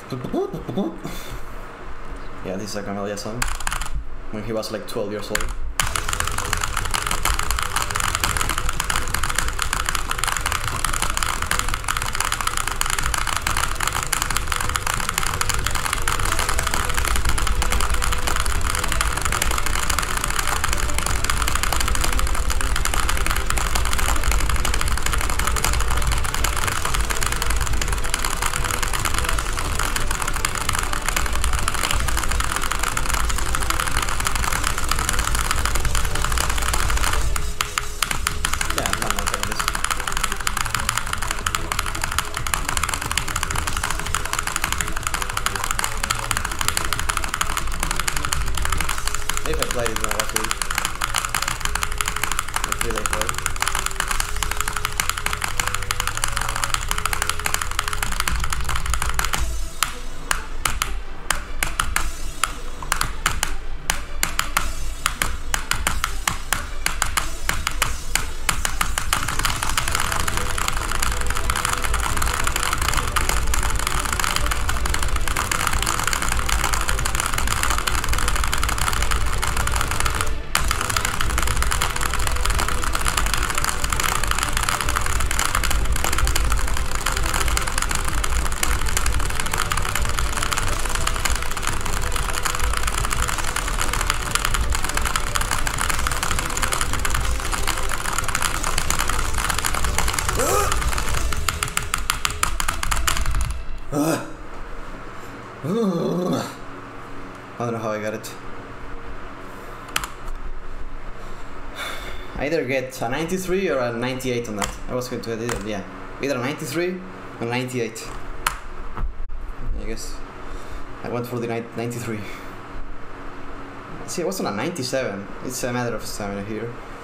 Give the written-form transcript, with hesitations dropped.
Yeah, this is a Camellia song. When he was like 12 years old. If I played it when I was really hard. I don't know how I got it. I either get a 93 or a 98 on that. I was going to edit it, yeah. Either a 93 or 98. I guess I went for the 93. See, I was on a 97. It's a matter of stamina here.